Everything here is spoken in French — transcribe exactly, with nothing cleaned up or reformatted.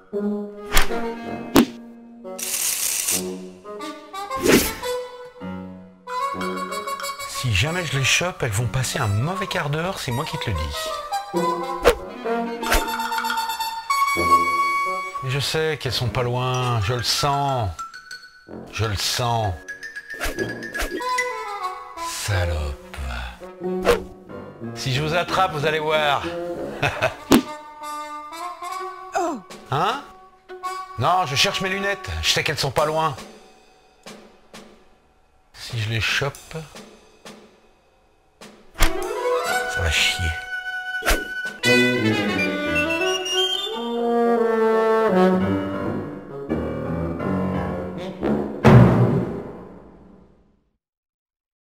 Si jamais je les chope, elles vont passer un mauvais quart d'heure, c'est moi qui te le dis. Mais je sais qu'elles sont pas loin, je le sens. Je le sens. Salope. Si je vous attrape, vous allez voir. Hein? Non, je cherche mes lunettes. Je sais qu'elles sont pas loin. Si je les chope, ça va chier.